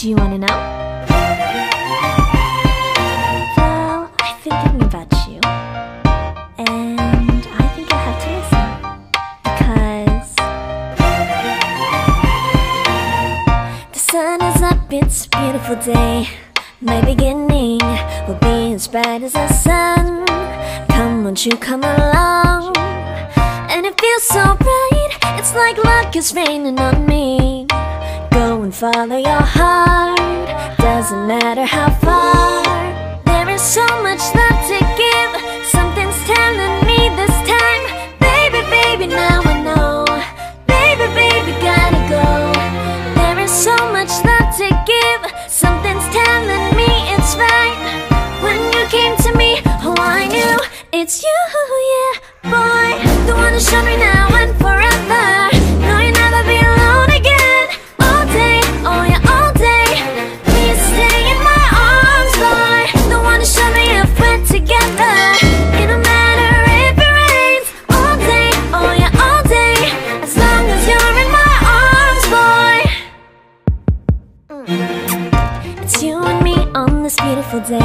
Do you wanna know? Well, I've been thinking about you, and I think you'll have to listen, because the sun is up, it's a beautiful day. My beginning will be as bright as the sun. Come, won't you come along? And it feels so bright, it's like luck is raining on me. Go and follow your heart, doesn't matter how far. There is so much love to give, something's telling me this time. Baby, baby, now I know. Baby, baby, gotta go. There is so much love to give, something's telling me it's right. When you came to me, oh I knew it's you, yeah, boy. The one who showed me now and forever. No, you'll never be alone again. All day, oh yeah, all day. Please stay in my arms, boy. The one who showed me if we're together. It don't matter if it rains. All day, oh yeah, all day. As long as you're in my arms, boy. It's you and me on this beautiful day.